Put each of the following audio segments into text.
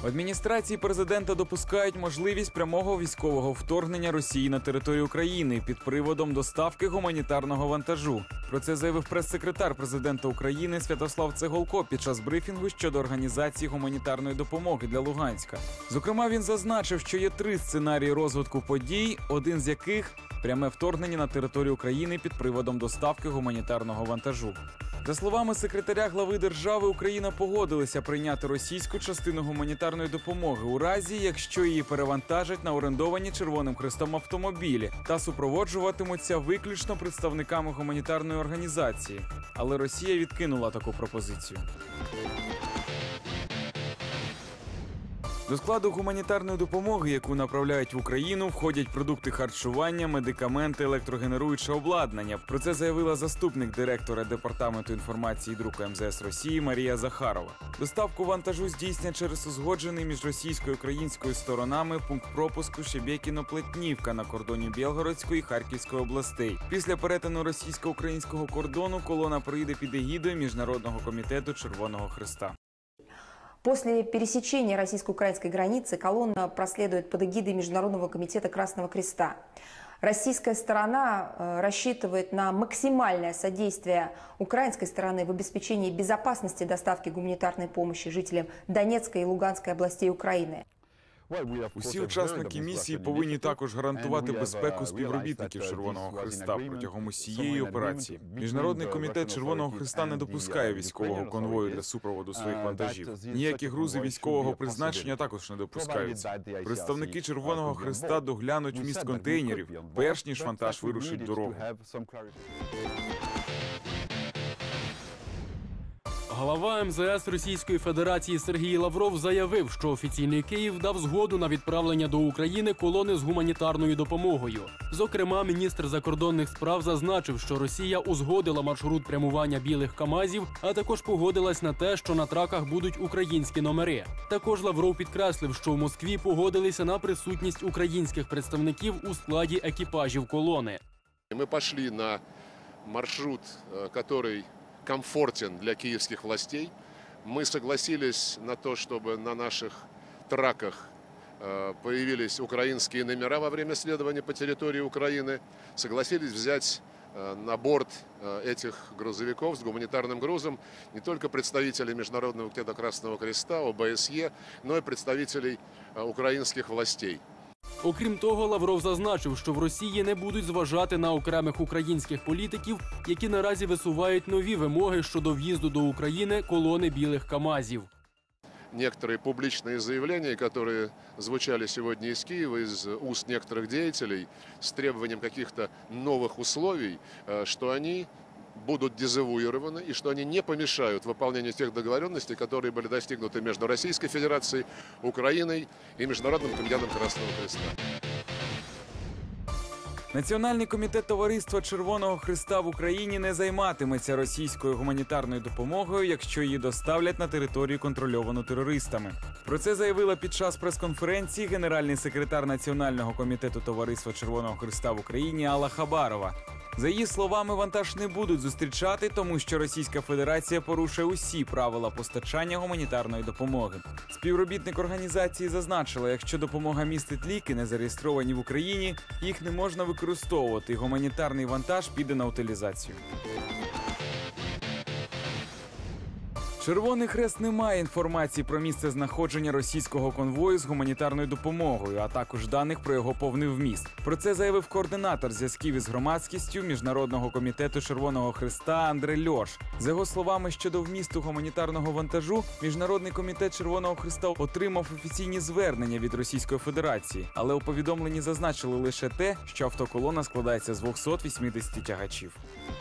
В адміністрації президента допускають можливість прямого військового вторгнення Росії на територію України під приводом доставки гуманітарного вантажу. Про це заявив прес-секретар президента України Святослав Цеголко під час брифінгу щодо організації гуманітарної допомоги для Луганська. Зокрема, він зазначив, що є 3 сценарії розвитку подій, один з яких – пряме вторгнення на територію України під приводом доставки гуманітарного вантажу. За словами секретаря глави держави, Україна погодилася прийняти російську частину гуманітарної допомоги у разі, якщо її перевантажать на орендовані Червоним Хрестом автомобілі та супроводжуватимуться виключно представниками гуманітарної організації. Але Росія відкинула таку пропозицію. До складу гуманітарної допомоги, яку направляють в Україну, входять продукти харчування, медикаменти, електрогенеруюче обладнання. Про це заявила заступник директора Департаменту інформації і друку МЗС Росії Марія Захарова. Доставку вантажу здійснять через узгоджений між російською і українською сторонами пункт пропуску Шебекіно-Плетнівка на кордоні Білгородської і Харківської областей. Після перетину російсько-українського кордону колона приїде під егідою Міжнародного комітету Червоного Хреста. После пересечения российско-украинской границы колонна проследует под эгидой Международного комитета Красного Креста. Российская сторона рассчитывает на максимальное содействие украинской стороны в обеспечении безопасности доставки гуманитарной помощи жителям Донецкой и Луганской областей Украины. Усі учасники місії повинні також гарантувати безпеку співробітників Червоного Хреста протягом усієї операції. Міжнародний комітет Червоного Хреста не допускає військового конвою для супроводу своїх вантажів. Ніякі грузи військового призначення також не допускаються. Представники Червоного Хреста доглянуть вміст контейнерів, перш ніж вантаж вирушить в дорогу. Глава МЗС Російської Федерації Сергій Лавров заявив, що офіційний Київ дав згоду на відправлення до України колони з гуманітарною допомогою. Зокрема, міністр закордонних справ зазначив, що Росія узгодила маршрут прямування білих КАМАЗів, а також погодилась на те, що на траках будуть українські номери. Також Лавров підкреслив, що в Москві погодилися на присутність українських представників у складі екіпажів колони. Ми пішли на маршрут, який комфортен для киевских властей. Мы согласились на то, чтобы на наших траках появились украинские номера во время следования по территории Украины. Согласились взять на борт этих грузовиков с гуманитарным грузом не только представителей Международного комитета Красного Креста, ОБСЕ, но и представителей украинских властей. Окрім того, Лавров зазначив, що в Росії не будуть зважати на окремих українських політиків, які наразі висувають нові вимоги щодо в'їзду до України колони білих КАМАЗів. Некоторые публичные заявления, которые звучали сегодня из Киева, из уст некоторых деятелей, с требованием каких-то новых условий, что они будут дезавуированы и что они не помешают выполнению тех договоренностей, которые были достигнуты между Российской Федерацией, Украиной и Международным комитетом Красного Креста. Національний комітет Товариства Червоного Хреста в Україні не займатиметься російською гуманітарною допомогою, якщо її доставлять на територію, контрольовану терористами. Про це заявила під час прес-конференції генеральний секретар Національного комітету Товариства Червоного Хреста в Україні Алла Хабарова. За її словами, вантаж не будуть зустрічати, тому що Російська Федерація порушує усі правила постачання гуманітарної допомоги. Співробітник організації зазначила, якщо допомога містить ліки, не зареєстровані в Україні, їх не можна використовувати, і гуманітарний вантаж піде на утилізацію. Червоний Хрест не має інформації про місце знаходження російського конвою з гуманітарною допомогою, а також даних про його повний вміст. Про це заявив координатор зв'язків із громадськістю Міжнародного комітету Червоного Хреста Андрей Льош. За його словами, щодо вмісту гуманітарного вантажу, Міжнародний комітет Червоного Хреста отримав офіційні звернення від Російської Федерації, але у повідомленні зазначили лише те, що автоколона складається з 280 тягачів.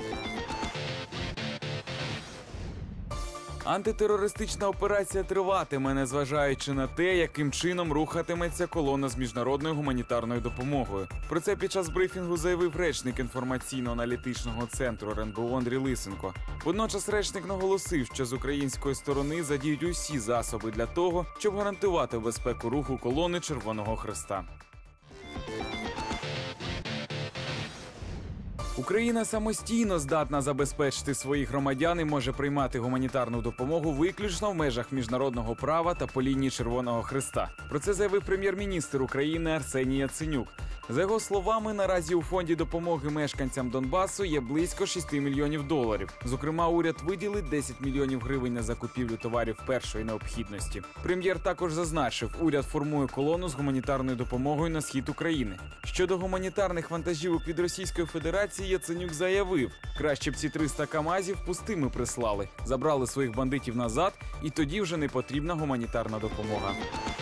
Антитерористична операція триватиме, незважаючи на те, яким чином рухатиметься колона з міжнародною гуманітарною допомогою. Про це під час брифінгу заявив речник інформаційно-аналітичного центру РНБО Андрій Лисенко. Водночас речник наголосив, що з української сторони задіють усі засоби для того, щоб гарантувати безпеку руху колони Червоного Хреста. Україна самостійно здатна забезпечити своїх громадян і може приймати гуманітарну допомогу виключно в межах міжнародного права та по лінії Червоного Хреста. Про це заявив прем'єр-міністр України Арсеній Яценюк. За його словами, наразі у фонді допомоги мешканцям Донбасу є близько 6 мільйонів доларів. Зокрема, уряд виділить 10 мільйонів гривень на закупівлю товарів першої необхідності. Прем'єр також зазначив, уряд формує колону з гуманітарною допомогою на схід України. Щодо гуманітарних вантажівок від Російської Федерації, Яценюк заявив, краще б ці 300 КАМАЗів пустими прислали, забрали своїх бандитів назад, і тоді вже не потрібна гуманітарна допомога.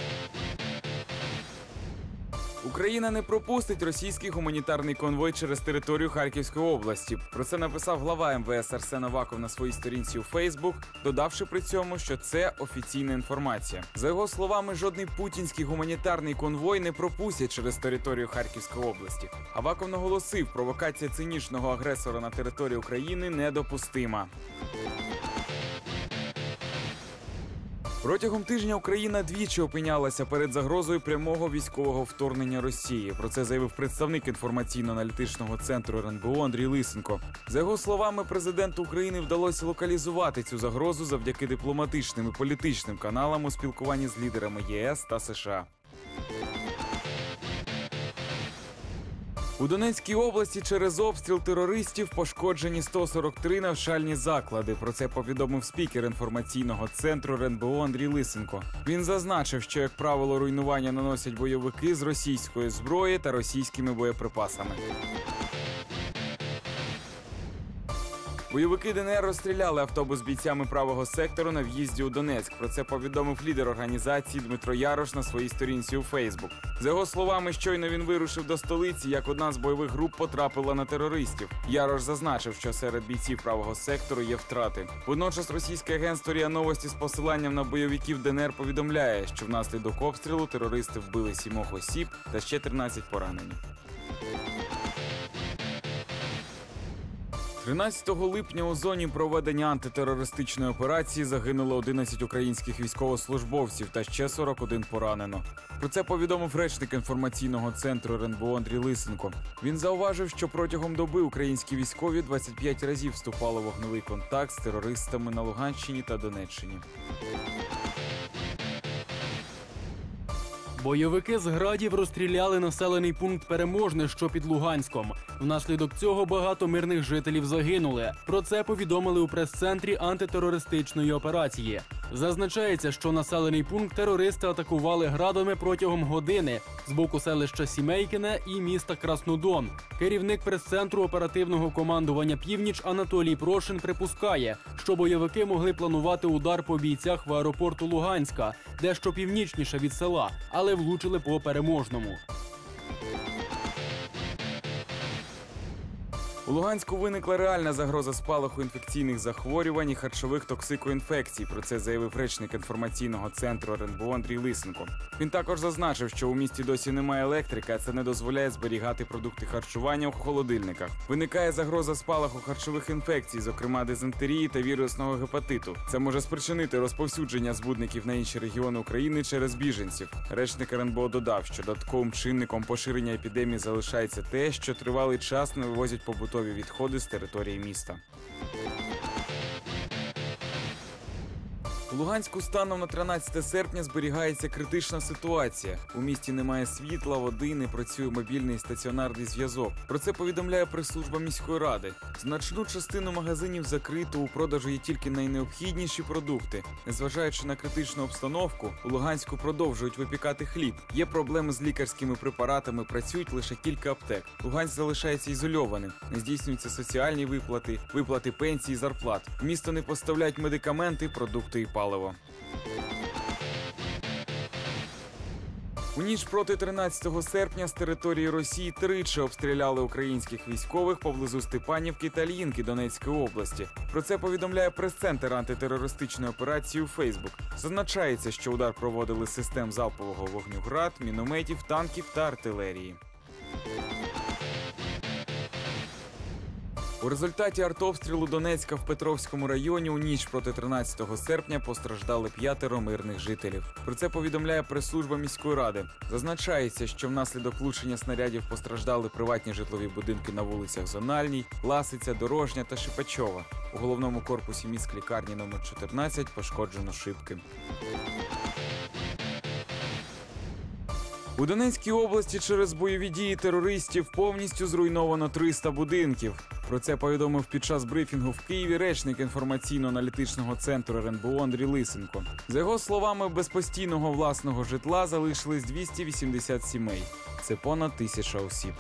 Україна не пропустить російський гуманітарний конвой через територію Харківської області. Про це написав глава МВС Арсен Аваков на своїй сторінці у Фейсбук, додавши при цьому, що це офіційна інформація. За його словами, жодний путінський гуманітарний конвой не пропустять через територію Харківської області. Аваков наголосив, провокація цинічного агресора на території України недопустима. Протягом тижня Україна двічі опинялася перед загрозою прямого військового вторгнення Росії. Про це заявив представник інформаційно-аналітичного центру РНБО Андрій Лисенко. За його словами, президенту України вдалося локалізувати цю загрозу завдяки дипломатичним і політичним каналам у спілкуванні з лідерами ЄС та США. У Донецькій області через обстріл терористів пошкоджені 143 навчальні заклади. Про це повідомив спікер інформаційного центру РНБО Андрій Лисенко. Він зазначив, що, як правило, руйнування наносять бойовики з російської зброї та російськими боєприпасами. Бойовики ДНР розстріляли автобус з бійцями правого сектору на в'їзді у Донецьк. Про це повідомив лідер організації Дмитро Ярош на своїй сторінці у Фейсбук. За його словами, щойно він вирушив до столиці, як одна з бойових груп потрапила на терористів. Ярош зазначив, що серед бійців правого сектору є втрати. Водночас російське агентство РІА Новості з посиланням на бойовиків ДНР повідомляє, що внаслідок обстрілу терористи вбили 7 осіб та ще 13 поранені. 13 липня у зоні проведення антитерористичної операції загинуло 11 українських військовослужбовців та ще 41 поранено. Про це повідомив речник інформаційного центру РНБО Андрій Лисенко. Він зауважив, що протягом доби українські військові 25 разів вступали в вогневий контакт з терористами на Луганщині та Донеччині. Бойовики з градів розстріляли населений пункт Переможне, що під Луганськом. Внаслідок цього багато мирних жителів загинули. Про це повідомили у прес-центрі антитерористичної операції. Зазначається, що населений пункт терористи атакували градами протягом години з боку селища Сімейкине і міста Краснодон. Керівник прес-центру оперативного командування «Північ» Анатолій Прошин припускає, що бойовики могли планувати удар по бійцях в аеропорту Луганська, дещо північніше від села, але влучили по Переможному. У Луганську виникла реальна загроза спалаху інфекційних захворювань і харчових токсикоінфекцій. Про це заявив речник інформаційного центру РНБО Андрій Лисенко. Він також зазначив, що у місті досі немає електрики, а це не дозволяє зберігати продукти харчування у холодильниках. Виникає загроза спалаху харчових інфекцій, зокрема дизентерії та вірусного гепатиту. Це може спричинити розповсюдження збудників на інші регіони України через біженців. Речник РНБО додав, що додатковим чинником поширення епідемії залишається те, що тривалий час не вивозять побутові відходи з території міста. У Луганську станом на 13 серпня зберігається критична ситуація. У місті немає світла, води, не працює мобільний і стаціонарний зв'язок. Про це повідомляє прес-служба міської ради. Значну частину магазинів закрито, у продажу є тільки найнеобхідніші продукти. Незважаючи на критичну обстановку, у Луганську продовжують випікати хліб. Є проблеми з лікарськими препаратами, працюють лише кілька аптек. Луганськ залишається ізольованим. Не здійснюються соціальні виплати, виплати пенсій, зарплат. В місто не поставляють медикаменти, продукти і паливо. У ніч проти 13 серпня з території Росії тричі обстріляли українських військових поблизу Степанівки та Ільїнки Донецької області. Про це повідомляє прес-центр антитерористичної операції у Фейсбук. Зазначається, що удар проводили з систем залпового вогню «Град», мінометів, танків та артилерії. У результаті артобстрілу Донецька в Петровському районі у ніч проти 13 серпня постраждали 5 мирних жителів. Про це повідомляє прес-служба міської ради. Зазначається, що внаслідок влучення снарядів постраждали приватні житлові будинки на вулицях Зональній, Ласиця, Дорожня та Шипачова. У головному корпусі міськлікарні номер 14 пошкоджено шибки. У Донецькій області через бойові дії терористів повністю зруйновано 300 будинків. Про це повідомив під час брифінгу в Києві речник інформаційно-аналітичного центру РНБО Андрій Лисенко. За його словами, без постійного власного житла залишились 280 сімей. Це понад 1000 осіб.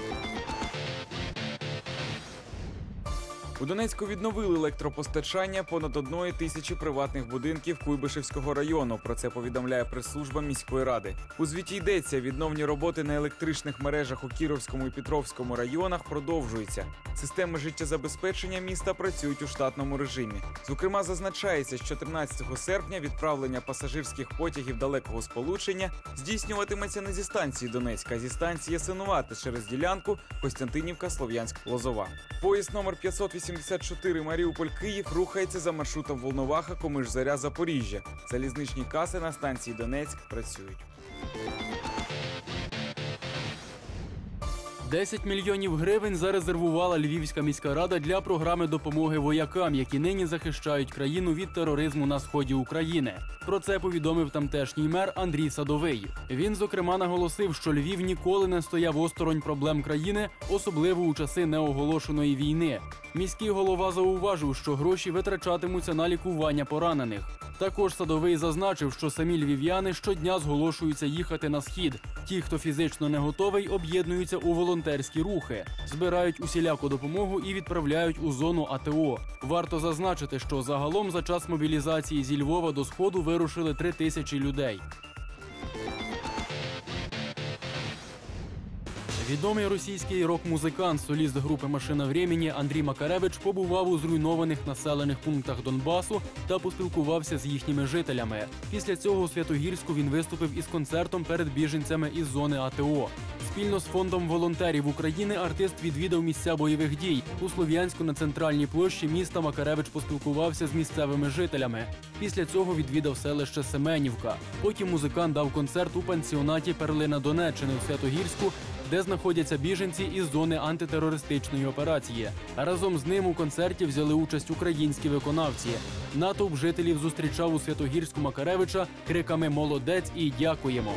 У Донецьку відновили електропостачання понад 1000 приватних будинків Куйбишевського району. Про це повідомляє прес-служба міської ради. У звіті йдеться, відновні роботи на електричних мережах у Кіровському і Петровському районах продовжуються. Системи життєзабезпечення міста працюють у штатному режимі. Зокрема, зазначається, що 13 серпня відправлення пасажирських потягів далекого сполучення здійснюватиметься не зі станції Донецька, а зі станції Ясинувата через ділянку Костянтинівка-Слов'янськ-Лозова. Поїзд номер 584 Маріуполь-Київ рухається за маршрутом Волноваха-Комиш-Заря-Запоріжжя. Залізничні каси на станції Донецьк працюють. 10 мільйонів гривень зарезервувала Львівська міська рада для програми допомоги воякам, які нині захищають країну від тероризму на сході України. Про це повідомив тамтешній мер Андрій Садовий. Він, зокрема, наголосив, що Львів ніколи не стояв осторонь проблем країни, особливо у часи неоголошеної війни. Міський голова зауважив, що гроші витрачатимуться на лікування поранених. Також Садовий зазначив, що самі львів'яни щодня зголошуються їхати на схід. Ті, хто фізично не готовий, об'єднуються у волонтерські рухи, збирають усіляку допомогу і відправляють у зону АТО. Варто зазначити, що загалом за час мобілізації зі Львова до Сходу вирушили 3000 людей. Відомий російський рок-музикант, соліст групи «Машина времени» Андрій Макаревич побував у зруйнованих населених пунктах Донбасу та поспілкувався з їхніми жителями. Після цього у Святогірську він виступив із концертом перед біженцями із зони АТО. Спільно з фондом волонтерів України артист відвідав місця бойових дій. У Слов'янську на центральній площі міста Макаревич поспілкувався з місцевими жителями. Після цього відвідав селище Семенівка. Потім музикант дав концерт у пансіонаті «Перлина Донеччини» у Святогірську, де знаходяться біженці із зони антитерористичної операції. Разом з ним у концерті взяли участь українські виконавці. Натовп жителів зустрічав у Святогірську Макаревича криками «Молодець» і «Дякуємо».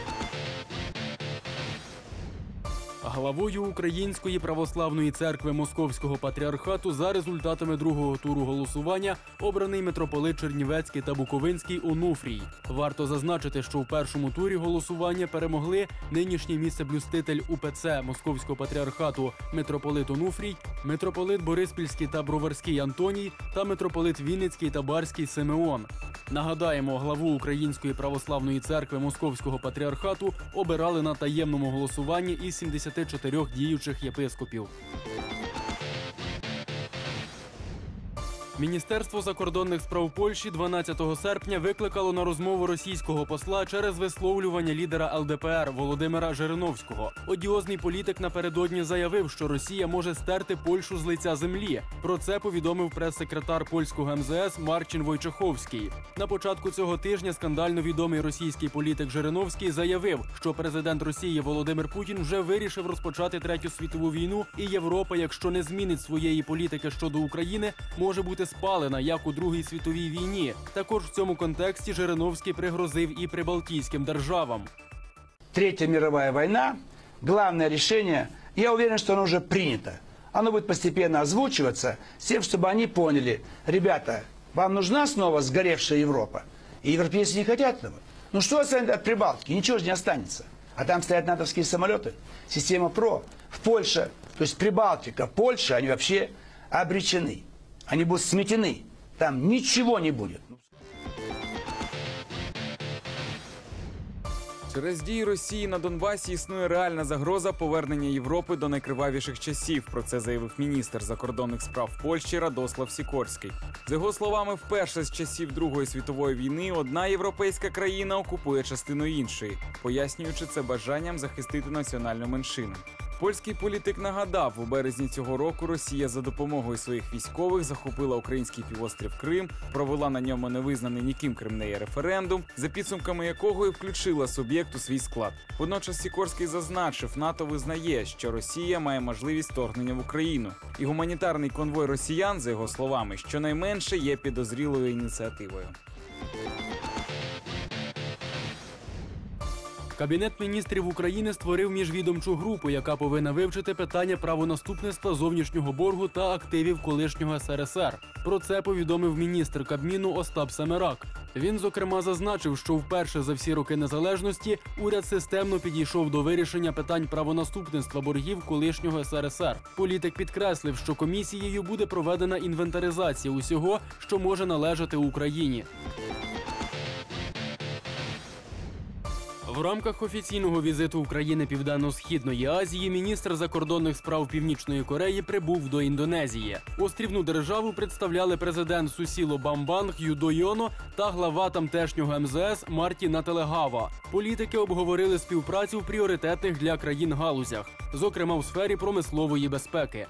Главою Української православної церкви Московського патріархату за результатами другого туру голосування обраний митрополит Чернівецький та Буковинський Онуфрій. Варто зазначити, що в першому турі голосування перемогли нинішній місцеблюститель УПЦ Московського патріархату митрополит Онуфрій, митрополит Бориспільський та Броварський Антоній та митрополит Вінницький та Барський Симеон. Нагадаємо, главу Української православної церкви Московського патріархату обирали на таємному голосуванні із 74 діючих єпископів. Міністерство закордонних справ Польщі 12 серпня викликало на розмову російського посла через висловлювання лідера ЛДПР Володимира Жириновського. Одіозний політик напередодні заявив, що Росія може стерти Польщу з лиця землі. Про це повідомив прес-секретар польського МЗС Марчин Войчеховський. На початку цього тижня скандально відомий російський політик Жириновський заявив, що президент Росії Володимир Путін вже вирішив розпочати Третю світову війну, і Європа, якщо не змінить своєї політики щодо України, може бути спалена, як у Другій світовій війні. Також в цьому контексті Жириновський пригрозив і прибалтійським державам. Третья мировая война, главное решение, я уверен, что оно уже принято. Оно будет постепенно озвучиваться с тем, чтобы они поняли, ребята, вам нужна снова сгоревшая Европа? И европейцы не хотят этого. Ну что от Прибалтики? Ничего же не останется. А там стоят натовские самолеты, система ПРО. В Польше, то есть Прибалтика, Польша, они вообще обречены. Они будут сметены. Там ничего не будет. Через дії Росії на Донбасі існує реальна загроза повернення Європи до найкривавіших часів. Про це заявив міністр закордонних справ Польщі Радослав Сікорський. За його словами, вперше з часів Другої світової війни одна європейська країна окупує частину іншої, пояснюючи це бажанням захистити національну меншину. Польський політик нагадав, у березні цього року Росія за допомогою своїх військових захопила український півострів Крим, провела на ньому невизнаний ніким Крим не є референдум, за підсумками якого і включила суб'єкт у свій склад. Водночас Сікорський зазначив, НАТО визнає, що Росія має можливість вторгнення в Україну. І гуманітарний конвой росіян, за його словами, щонайменше є підозрілою ініціативою. Кабінет міністрів України створив міжвідомчу групу, яка повинна вивчити питання правонаступництва зовнішнього боргу та активів колишнього СРСР. Про це повідомив міністр Кабміну Остап Семерак. Він, зокрема, зазначив, що вперше за всі роки незалежності уряд системно підійшов до вирішення питань правонаступництва боргів колишнього СРСР. Політик підкреслив, що комісією буде проведена інвентаризація усього, що може належати Україні. В рамках офіційного візиту України Південно-Східної Азії міністр закордонних справ Північної Кореї прибув до Індонезії. Острівну державу представляли президент Сусіло Бамбанг Юдойоно та глава тамтешнього МЗС Марті Нателегава. Політики обговорили співпрацю в пріоритетних для країн галузях, зокрема в сфері промислової безпеки.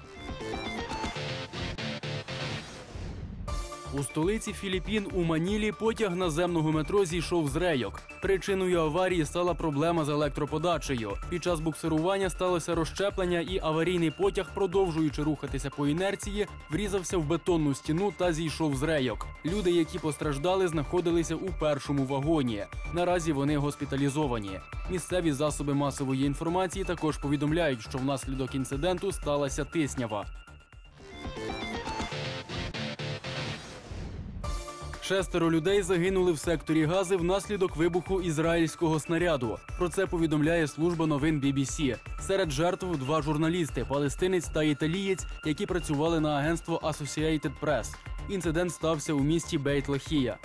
У столиці Філіппін у Манілі потяг наземного метро зійшов з рейок. Причиною аварії стала проблема з електроподачею. Під час буксирування сталося розщеплення і аварійний потяг, продовжуючи рухатися по інерції, врізався в бетонну стіну та зійшов з рейок. Люди, які постраждали, знаходилися у першому вагоні. Наразі вони госпіталізовані. Місцеві засоби масової інформації також повідомляють, що внаслідок інциденту сталася тиснява. 6 людей загинули в секторі Гази внаслідок вибуху ізраїльського снаряду. Про це повідомляє служба новин BBC. Серед жертв 2 журналісти – палестинець та італієць, які працювали на агентство Associated Press. Інцидент стався у місті Бейт-Лахія.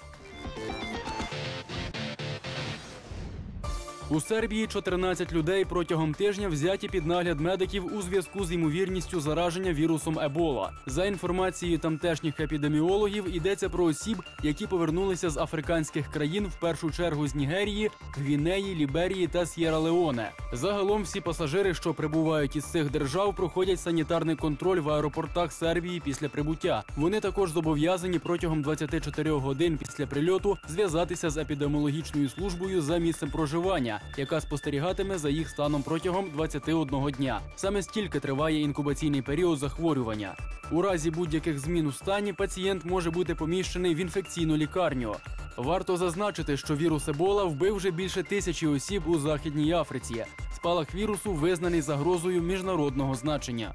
У Сербії 14 людей протягом тижня взяті під нагляд медиків у зв'язку з ймовірністю зараження вірусом Ебола. За інформацією тамтешніх епідеміологів, йдеться про осіб, які повернулися з африканських країн, в першу чергу з Нігерії, Гвінеї, Ліберії та С'єра-Леоне. Загалом всі пасажири, що прибувають із цих держав, проходять санітарний контроль в аеропортах Сербії після прибуття. Вони також зобов'язані протягом 24 годин після прильоту зв'язатися з епідеміологічною службою за місцем проживання, яка спостерігатиме за їх станом протягом 21 дня. Саме стільки триває інкубаційний період захворювання. У разі будь-яких змін у стані пацієнт може бути поміщений в інфекційну лікарню. Варто зазначити, що вірус Ебола вбив вже більше 1000 осіб у Західній Африці. Спалах вірусу визнаний загрозою міжнародного значення.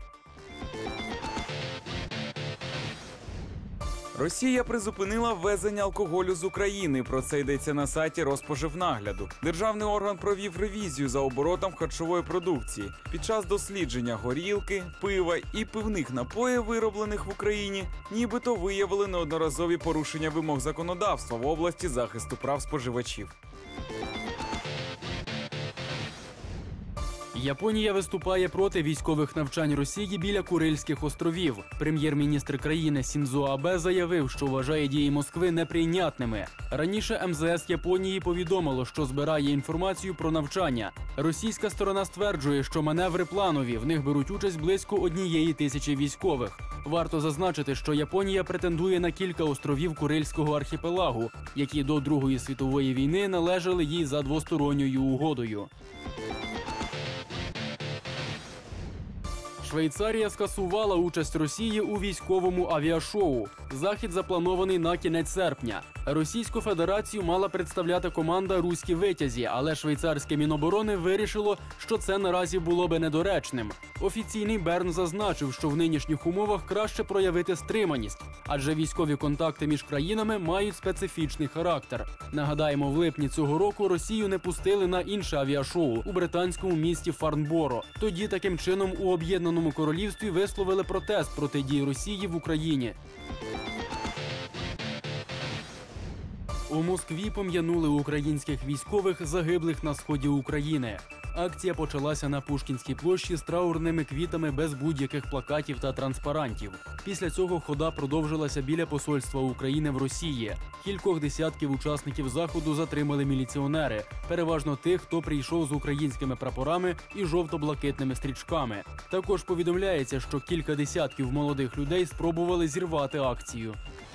Росія призупинила ввезення алкоголю з України. Про це йдеться на сайті Розпоживнагляду. Державний орган провів ревізію за оборотом харчової продукції. Під час дослідження горілки, пива і пивних напоїв, вироблених в Україні, нібито виявили неодноразові порушення вимог законодавства в області захисту прав споживачів. Японія виступає проти військових навчань Росії біля Курильських островів. Прем'єр-міністр країни Сіндзо Абе заявив, що вважає дії Москви неприйнятними. Раніше МЗС Японії повідомило, що збирає інформацію про навчання. Російська сторона стверджує, що маневри планові, в них беруть участь близько 1000 військових. Варто зазначити, що Японія претендує на кілька островів Курильського архіпелагу, які до Другої світової війни належали їй за двосторонньою угодою. Швейцарія скасувала участь Росії у військовому авіашоу. Захід запланований на кінець серпня. Російську Федерацію мала представляти команда «Руські витязі», але швейцарське Міноборони вирішило, що це наразі було би недоречним. Офіційний Берн зазначив, що в нинішніх умовах краще проявити стриманість, адже військові контакти між країнами мають специфічний характер. Нагадаємо, в липні цього року Росію не пустили на інше авіашоу у британському місті Фарнборо. Тоді таким чином у Об'єднаному Королівстві висловили протест проти дій Росії в Україні. У Москві пом'янули українських військових, загиблих на сході України. Акція почалася на Пушкінській площі з траурними квітами без будь-яких плакатів та транспарантів. Після цього хода продовжилася біля посольства України в Росії. Кількох десятків учасників заходу затримали міліціонери, переважно тих, хто прийшов з українськими прапорами і жовто-блакитними стрічками. Також повідомляється, що кілька десятків молодих людей спробували зірвати акцію.